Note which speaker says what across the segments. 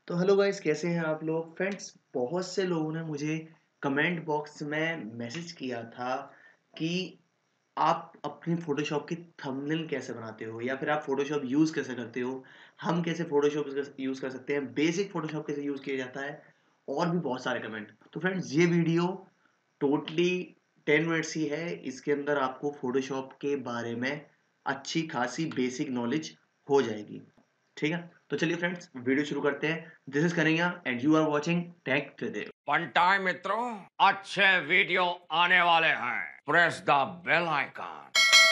Speaker 1: तो hello guys, कैसे हैं आप लोग? फ्रेंड्स, बहुत से लोगों ने मुझे कमेंट बॉक्स में मैसेज किया था कि आप अपनी फ़ोटोशॉप की थंबनेल कैसे बनाते हो या फिर आप फ़ोटोशॉप यूज़ कैसे करते हो? हम कैसे फ़ोटोशॉप यूज़ कर सकते हैं? बेसिक फ़ोटोशॉप कैसे यूज़ किया जाता है? और भी बहुत सारे कमेंट। तो फ्रेंड्स, ये वीडियो टोटली 10 मिनट्स ही है। इसके अंदर आपको फ़ोटोशॉप के बारे में अच्छी खासी बेसिक नॉलेज हो जाएगी। ठीक है? तो चलिए फ्रेंड्स, वीडियो शुरू करते हैं। This is Kanhaiya and you are watching tech today.
Speaker 2: पंटाई मित्रों, अच्छे वीडियो आने वाले हैं। Press the bell icon.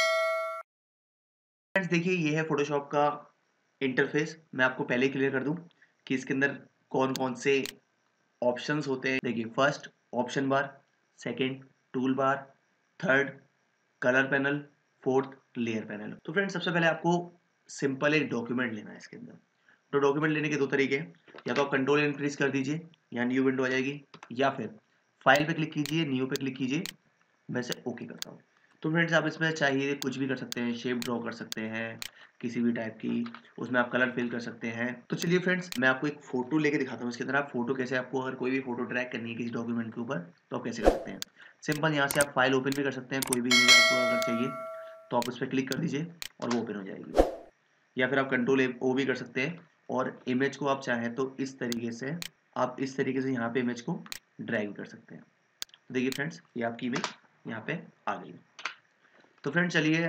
Speaker 1: Friends, देखिए, ये है फ़ोटोशॉप का इंटरफ़ेस। मैं आपको पहले ही क्लियर कर दूँ कि इसके अंदर कौन-कौन से ऑप्शंस होते हैं। देखिए, first option bar, second tool bar, third colour panel, fourth layer panel. तो फ्रेंड्स, सबसे पहले आपको सिंपल एक डॉक्यूमेंट लेना है इसके अंदर। तो डॉक्यूमेंट लेने के दो तरीके हैं। या तो आप कंट्रोल इंक्रीज कर दीजिए, यहाँ न्यू विंडो आ जाएगी, या फिर फाइल पे क्लिक कीजिए, न्यू पे क्लिक कीजिए। मैं इसे ओके करता हूँ। तो फ्रेंड्स, आप इसमें चाहिए कुछ भी कर सकते हैं, शेप ड्रॉ कर सकते हैं किसी भी टाइप की, उसमें आप कलर फिल कर सकते हैं। तो चलिए फ्रेंड्स, मैं आपको एक फोटो लेके दिखाता हूँ। इसके अंदर आप फोटो कैसे, आपको अगर कोई भी फोटो ड्रैग करनी है किसी डॉक्यूमेंट के ऊपर, तो आप कैसे कर सकते हैं। सिंपल, यहाँ से आप फाइल ओपन भी कर सकते हैं, कोई भी इमेज आपको अगर चाहिए तो आप उस पर क्लिक कर दीजिए और वो ओपन हो जाएगी। या फिर आप कंट्रोल ओ भी कर सकते हैं और इमेज को आप चाहें तो इस तरीके से, आप इस तरीके से यहाँ पे इमेज को ड्रैग कर सकते हैं। तो देखिए फ्रेंड्स, ये आपकी इमेज यहाँ पे आ गई। तो फ्रेंड्स, चलिए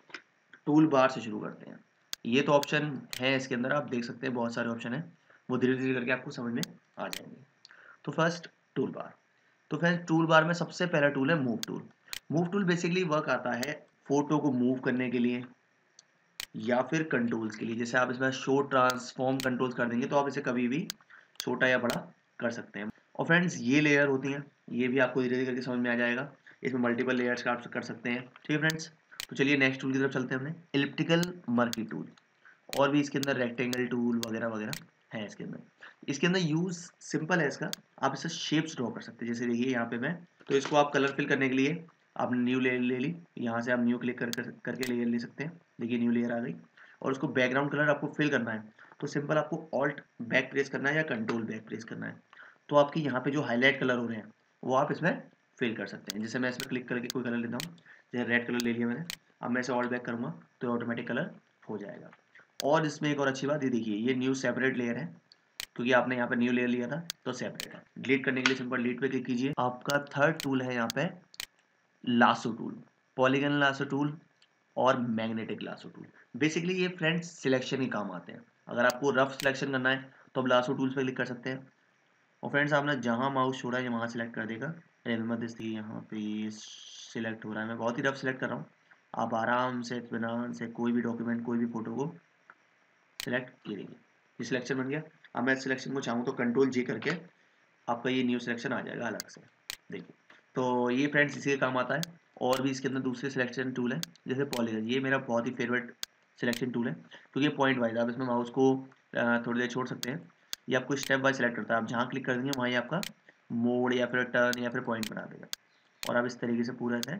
Speaker 1: टूल बार से शुरू करते हैं। ये तो ऑप्शन है इसके अंदर, आप देख सकते हैं बहुत सारे ऑप्शन हैं, वो धीरे धीरे करके आपको समझ में आ जाएंगे। तो फर्स्ट टूल बार। तो फ्रेंड्स, टूल बार में सबसे पहला टूल है move tool. Move tool basically work आता है फोटो को मूव करने के लिए या फिर कंट्रोल्स के लिए। जैसे आप इसमें शो ट्रांसफॉर्म कंट्रोल्स कर देंगे तो आप इसे कभी भी छोटा या बड़ा कर सकते हैं। और फ्रेंड्स, ये लेयर होती हैं, ये भी आपको धीरे धीरे करके समझ में आ जाएगा। इसमें मल्टीपल लेयर्स का आप कर सकते हैं। ठीक है फ्रेंड्स, तो चलिए नेक्स्ट टूल की तरफ चलते हैं। हमने इलिप्टिकल मर्की टूल, और भी इसके अंदर रेक्टेंगल टूल वगैरह वगैरह है इसके अंदर। इसके अंदर यूज सिंपल है इसका, आप इससे शेप्स ड्रॉ कर सकते हैं। जैसे देखिए यहाँ पे मैं, तो इसको आप कलर फिल करने के लिए आपने न्यू लेयर ले ली, यहाँ से आप न्यू क्लिक करके लेयर ले सकते हैं। देखिए न्यू लेयर आ गई, और उसको बैकग्राउंड कलर आपको फिल करना है तो सिंपल आपको ऑल्ट बैक प्रेस करना है या कंट्रोल बैक प्रेस करना है। तो आपकी यहाँ पे जो हाईलाइट कलर हो रहे हैं वो आप इसमें फिल कर सकते हैं। जैसे मैं इसमें क्लिक करके कोई कलर लेता हूँ, जैसे रेड कलर ले लिया मैंने, अब मैं इसे ऑल्ट बैक करूँगा तो ऑटोमेटिक कलर हो जाएगा। और इसमें एक और अच्छी बात, ये देखिए, ये न्यू सेपरेट लेयर है क्योंकि आपने यहाँ पे न्यू लेयर लिया था तो सेपरेट है। डिलीट करने के लिए सिंपल डिलीट पे क्लिक कीजिए। आपका थर्ड टूल है यहाँ पे lasso tool, polygon lasso tool और मैग्नेटिक लासो टूल। बेसिकली ये फ्रेंड्स सिलेक्शन ही काम आते हैं। अगर आपको रफ सिलेक्शन करना है तो आप लासो टूल्स पे क्लिक कर सकते हैं, और फ्रेंड्स आपने जहाँ माउस छोड़ा है वहाँ सेलेक्ट कर देगा। रेलमा दिसती यहाँ पे सिलेक्ट हो रहा है, मैं बहुत ही रफ सिलेक्ट कर रहा हूँ। आप आराम से इत्मीनान से कोई भी डॉक्यूमेंट, कोई भी फोटो को सिलेक्ट कीजिए। ये सिलेक्शन बन गया। अब मैं सिलेक्शन को चाहूँ तो कंट्रोल जी करके आपका ये न्यू सिलेक्शन आ जाएगा अलग से। देखिए, तो ये फ्रेंड्स इसी के काम आता है। और भी इसके अंदर दूसरे सिलेक्शन टूल है, जैसे पॉलीगन, ये मेरा बहुत ही फेवरेट सिलेक्शन टूल है क्योंकि ये पॉइंट वाइज, आप इसमें माउस को थोड़ी देर छोड़ सकते हैं। ये आपको स्टेप वाइज सेलेक्ट करता है, आप जहाँ क्लिक कर देंगे वहीं आपका मोड या फिर टर्न या फिर पॉइंट बना देगा। और आप इस तरीके से पूरा है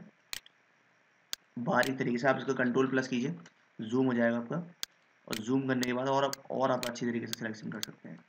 Speaker 1: बारीक तरीके से आप इसको कंट्रोल प्लस कीजिए, जूम हो जाएगा आपका। और जूम करने के बाद और आप अच्छी तरीके से सिलेक्शन कर सकते हैं।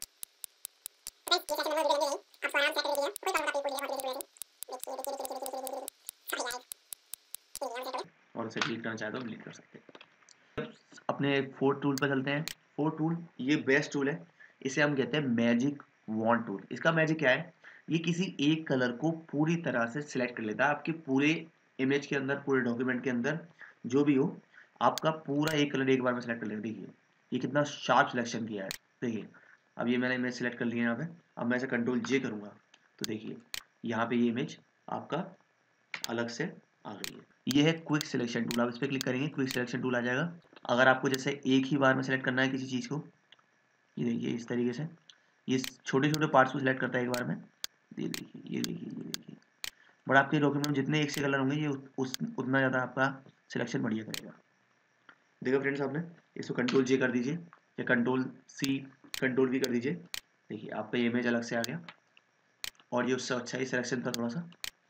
Speaker 1: और इसे डिलीट करना चाहे तो डिलीट कर सकते हैं। अपने फोर्थ टूल पर चलते हैं। फोर्थ टूल ये बेस्ट टूल है, इसे हम कहते हैं मैजिक वॉन्ड टूल। इसका मैजिक क्या है, ये किसी एक कलर को पूरी तरह से सिलेक्ट कर लेता है। आपके पूरे इमेज के अंदर, पूरे डॉक्यूमेंट के अंदर जो भी हो, आपका पूरा एक कलर एक बार में सेलेक्ट कर लेगा। देखिए ये कितना शार्प सिलेक्शन किया है। देखिए, अब ये मैंने इमेज सेलेक्ट कर लिया है यहाँ पे। अब मैं इसे कंट्रोल जे करूँगा तो देखिए यहाँ पे ये इमेज आपका अलग से आ गई है। ये है क्विक सिलेक्शन टूल, आप इस पर क्लिक करेंगे क्विक सिलेक्शन टूल आ जाएगा। अगर आपको जैसे एक ही बार में सेलेक्ट करना है किसी चीज़ को, ये देखिए इस तरीके से ये छोटे छोटे पार्ट्स को सिलेक्ट करता है एक बार में। ये देखिए, ये देखिए, ये देखिए। बट आपके डॉक्यूमेंट में जितने एक से कलर होंगे ये उतना ज़्यादा आपका सिलेक्शन बढ़िया करेगा। देखो फ्रेंड्स, आपने इसको कंट्रोल जे कर दीजिए या कंट्रोल सी, कंट्रोल वी कर दीजिए। देखिए आपका ये इमेज अलग से आ गया, और ये उससे अच्छा ही सिलेक्शन था थोड़ा सा।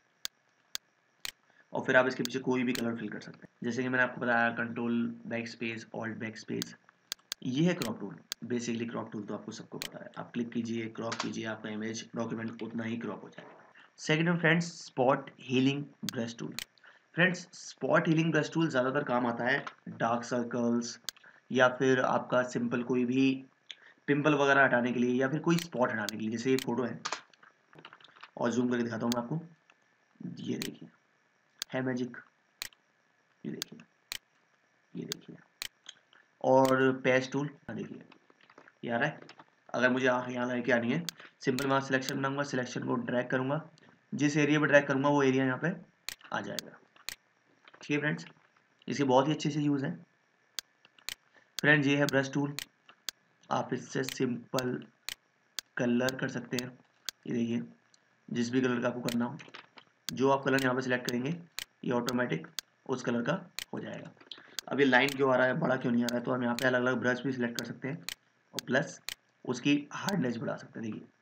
Speaker 1: और फिर आप इसके पीछे कोई भी कलर फिल कर सकते हैं। जैसे कि मैंने आपको बताया, control back space, alt back space, ये है crop tool. Basically crop tool तो आपको सबको पता है, आप क्लिक कीजिए, क्रॉप कीजिए, आपका इमेज डॉक्यूमेंट उतना ही क्रॉप हो जाएगा। सेकंड है friends spot healing brush tool. Friends spot healing brush tool ज़्यादातर काम आता है डार्क सर्कल्स या फिर आपका सिंपल कोई भी पिंपल वगैरह हटाने के लिए या फिर कोई स्पॉट हटाने के लिए। जैसे ये फोटो है और जूम करके दिखाता हूँ मैं आपको, ये देखिए है मैजिक, ये देखिए, ये देखिए। और पैच टूल देखिए ये आ रहा है। अगर मुझे आँख यहाँ लेके आनी है, सिंपल वहाँ सिलेक्शन बनाऊंगा, सिलेक्शन को ड्रैग करूंगा, जिस एरिया पे ड्रैग करूंगा वो एरिया यहाँ पे आ जाएगा। ठीक है फ्रेंड्स, इसके बहुत ही अच्छे से यूज़ है। फ्रेंड्स ये है ब्रश टूल, आप इससे सिंपल कलर कर सकते हैं। ये देखिए जिस भी कलर का आपको करना हो, जो आप कलर यहाँ पे सिलेक्ट करेंगे ये ऑटोमेटिक उस कलर का हो जाएगा। अब ये लाइन क्यों आ रहा है, बड़ा क्यों नहीं आ रहा है, तो हम यहाँ पे अलग अलग ब्रश भी सिलेक्ट कर सकते हैं और प्लस उसकी हार्डनेस बढ़ा सकते हैं। देखिए,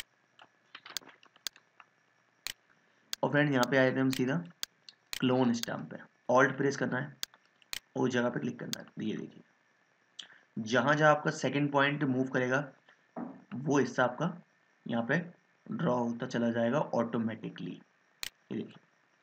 Speaker 1: और फ्रेंड्स यहाँ पे आए थे हम सीधा क्लोन स्टैम्प पे, ऑल्ट प्रेस करना है, उस जगह पे क्लिक करना है। ये देखिए जहाँ जहाँ आपका सेकंड पॉइंट मूव करेगा वो हिस्सा आपका यहाँ पे ड्रॉ होता चला जाएगा ऑटोमेटिकली। ये देखिए,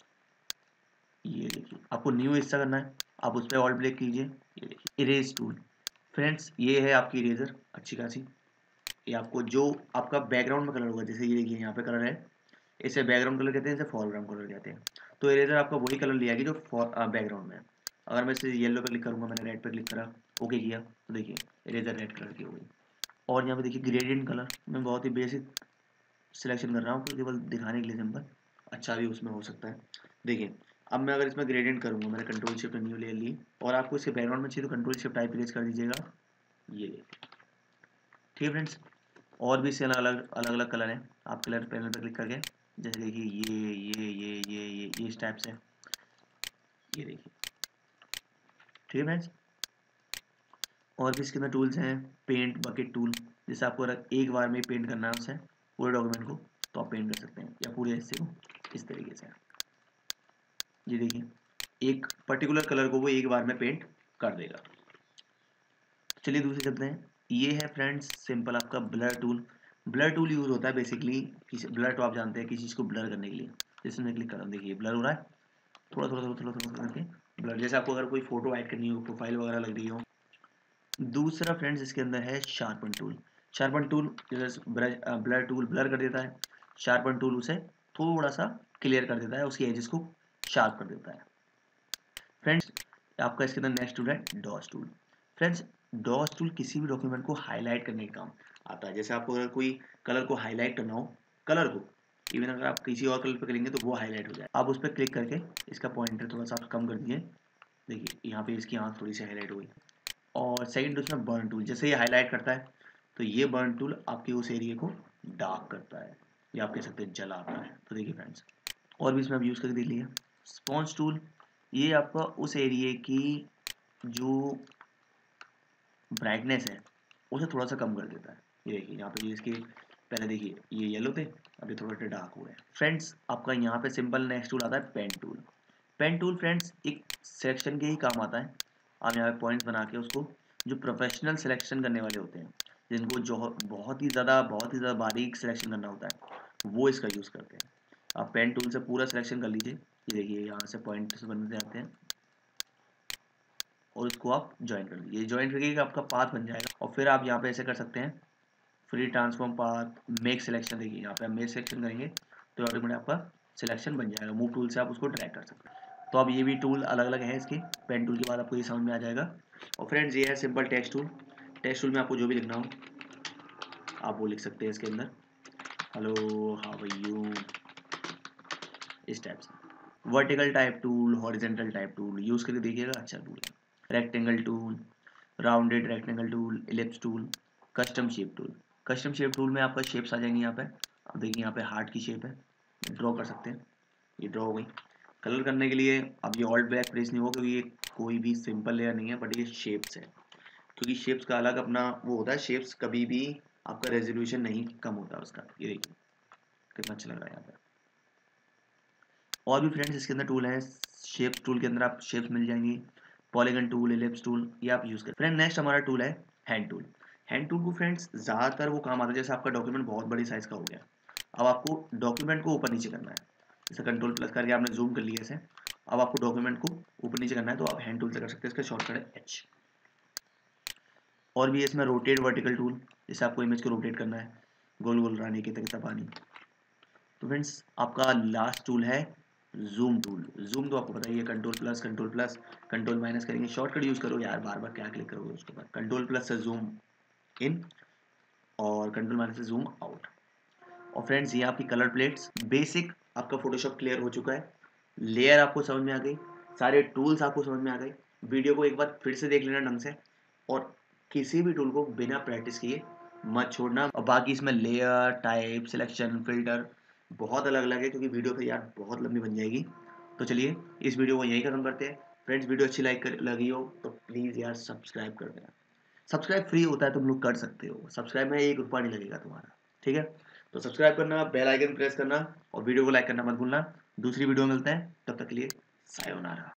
Speaker 1: ये देखिए आपको न्यू हिस्सा करना है, आप उस पर ऑल्ट क्लिक कीजिए। ये देखिए इरेज टूल। फ्रेंड्स ये है आपकी इरेजर अच्छी खासी, ये आपको जो आपका बैकग्राउंड में कलर होगा, जैसे ये देखिए यहाँ पे कलर है, इसे बैकग्राउंड कलर कहते हैं, इसे फोरग्राउंड कलर कहते हैं। तो इरेजर आपका वही कलर लिया कि जो बैकग्राउंड में है। अगर मैं इसे येलो पे क्लिक करूँगा, मैंने रेड पे क्लिक करा, ओके किया, तो देखिए इरेजर रेड कलर की हो गई। और यहाँ पे देखिए ग्रेडियंट कलर, मैं बहुत ही बेसिक सिलेक्शन कर रहा हूँ केवल दिखाने के लिए सिंपल, अच्छा भी उसमें हो सकता है। देखिए अब मैं अगर इसमें ग्रेडियंट करूँगा, मैंने कंट्रोल शिफ्ट न्यू ले ली, और आपको इसके बैकग्राउंड में चाहिए तो कंट्रोल शिफ्ट टाइप प्रेस कर दीजिएगा। ये देखिए ठीक है फ्रेंड्स, और भी इससे अलग अलग कलर हैं, आप कलर पैनल पर क्लिक करके जैसे देखिए ये इस टाइप से, ये देखिए ठीक है फ्रेंड्स। और भी इसके अंदर टूल्स हैं, पेंट बकेट टूल, जैसे आपको अगर एक बार में पेंट करना है उसे पूरे डॉक्यूमेंट को, तो आप पेंट कर सकते हैं, या पूरे हिस्से को इस तरीके से। ये देखिए एक पर्टिकुलर कलर को वो एक बार में पेंट कर देगा। चलिए दूसरे चलते हैं। ये है फ्रेंड्स सिंपल आपका blur tool. Blur tool use होता है बेसिकली किसी, ब्लर तो आप जानते हैं किसी चीज़ को ब्लर करने के लिए। जैसे मैं क्लिक कर रहा हूँ, देखिए ब्लर हो रहा है, थोड़ा थोड़ा थोड़ा थोड़ा थोड़ा करके ब्लर, जैसे आपको अगर कोई फोटो ऐड करनी हो, प्रोफाइल वगैरह लग रही हो। दूसरा फ्रेंड्स इसके अंदर है sharpen tool. Sharpen tool blur tool blur कर देता है, शार्पन टूल उसे थोड़ा सा क्लियर कर देता है, उसकी एजेस को शार्प कर देता है। फ्रेंड्स आपका इसके अंदर नेक्स्ट टूल है dodge tool. Friends dodge tool किसी भी डॉक्यूमेंट को हाईलाइट करने का काम आता है। जैसे आपको अगर कोई कलर को हाईलाइट करना हो, कलर को इवन अगर आप किसी और कलर पर करेंगे तो वो हाईलाइट हो जाए, आप उस पर क्लिक करके इसका पॉइंटर थोड़ा सा कम कर दीजिए, देखिए यहाँ पे इसकी आँख थोड़ी सी हाईलाइट हो गई। और सेकंड उसमें बर्न टूल, जैसे ये हाईलाइट करता है तो ये बर्न टूल आपके उस एरिया को डार्क करता है, या आप कह सकते हैं जलाता है। तो देखिए फ्रेंड्स और भी इसमें आप यूज़ करके देख लीजिए। स्पॉन्ज टूल, ये आपका उस एरिया की जो ब्राइटनेस है उसे थोड़ा सा कम कर देता है। ये देखिए यहाँ पे ये इसके पहले देखिए ये येलो थे, अभी थोड़े से डार्क हुए हैं। फ्रेंड्स आपका यहाँ पे सिंपल नेक्स्ट टूल आता है pen tool. Pen tool friends एक सिलेक्शन के ही काम आता है, आप यहाँ पे पॉइंट्स बना के उसको, जो प्रोफेशनल सिलेक्शन करने वाले होते हैं, जिनको जो बहुत ही ज़्यादा बारीक सिलेक्शन करना होता है, वो इसका यूज़ करते हैं। आप पेन टूल से पूरा सिलेक्शन कर लीजिए, ये देखिए यहाँ से पॉइंट्स बनते आते हैं, और उसको आप ज्वाइन कर लीजिए। ज्वाइन करके आपका पाथ बन जाएगा, और फिर आप यहाँ पे ऐसे कर सकते हैं free transform path, make selection, देखिए यहाँ पे आप मेक सिलेक्शन करेंगे तो ऑटोमेटिक आपका सिलेक्शन बन जाएगा। मूव टूल से आप उसको ड्रैग कर सकते हैं। तो अब ये भी टूल अलग अलग है इसके, पेन टूल के बाद आपको ये समझ में आ जाएगा। और फ्रेंड्स ये है simple text tool. Text tool में आपको जो भी लिखना हो आप वो लिख सकते हैं इसके अंदर, हेलो हाउ आर यू, इस टाइप से। Vertical type tool, horizontal type tool use करके देखिएगा, अच्छा टूल है। Rectangle tool, rounded rectangle tool, ellipse tool, custom shape tool. Custom shape tool में आपका शेप्स आ जाएंगी यहाँ पे, अब देखिए यहाँ पे हार्ट की शेप है, ड्रॉ कर सकते हैं, ये ड्रॉ हो गई। कलर करने के लिए अब ये ऑल्ट बैक प्रेस नहीं होगा, क्योंकि ये कोई भी सिंपल लेयर नहीं है, बट ये शेप्स है, क्योंकि शेप्स का अलग अपना वो होता है, शेप्स कभी भी आपका रेजोल्यूशन नहीं कम होता उसका। ये देखिए कितना अच्छा लग रहा है यहाँ पे। और भी फ्रेंड्स इसके अंदर टूल है, शेप्स टूल के अंदर आप शेप्स मिल जाएंगी, पॉलीगन टूल, एलिप्स टूल, ये आप यूज़ करें। फ्रेंड नेक्स्ट हमारा टूल है हैंड टूल। हैंड टूल को फ्रेंड्स ज़्यादातर वो काम आता है जैसे आपका डॉक्यूमेंट बहुत बड़ी साइज़ का हो गया, अब आपको डॉक्यूमेंट को ऊपर नीचे करना है, जैसे कंट्रोल प्लस करके आपने जूम कर लिया ऐसे, अब आपको डॉक्यूमेंट को ऊपर नीचे करना है तो आप हैंड टूल से कर सकते हैं, इसका शॉर्टकट है एच। और भी है इसमें रोटेट वर्टिकल टूल, जैसे आपको इमेज को रोटेट करना है गोल गोल रानी की तरह पानी। तो फ्रेंड्स आपका लास्ट टूल है जूम टूल। जूम तो आपको पता ही है, कंट्रोल प्लस कंट्रोल माइनस करेंगे, शॉर्टकट यूज करो यार, बार बार क्या क्लिक करोगे उसके बाद, कंट्रोल प्लस से जूम इन और कंट्रोल माइनस से जूम आउट। और फ्रेंड्स ये आपकी कलर प्लेट्स, बेसिक आपका फोटोशॉप क्लियर हो चुका है, लेयर आपको समझ में आ गई, सारे टूल्स आपको समझ में आ गए। वीडियो को एक बार फिर से देख लेना ढंग से, और किसी भी टूल को बिना प्रैक्टिस किए मत छोड़ना। और बाकी इसमें लेयर टाइप सिलेक्शन फिल्टर बहुत अलग अलग है, क्योंकि वीडियो फिर यार बहुत लंबी बन जाएगी। तो चलिए इस वीडियो को यहीं खत्म करते हैं। फ्रेंड्स वीडियो अच्छी लगी हो तो प्लीज़ यार सब्सक्राइब कर देना। सब्सक्राइब फ्री होता है, तुम लोग कर सकते हो, सब्सक्राइब में 1 रुपया नहीं लगेगा तुम्हारा, ठीक है। तो सब्सक्राइब करना, बेल आइकन प्रेस करना और वीडियो को लाइक करना मत भूलना। दूसरी वीडियो में मिलते हैं, तब तक के लिए सायोनारा।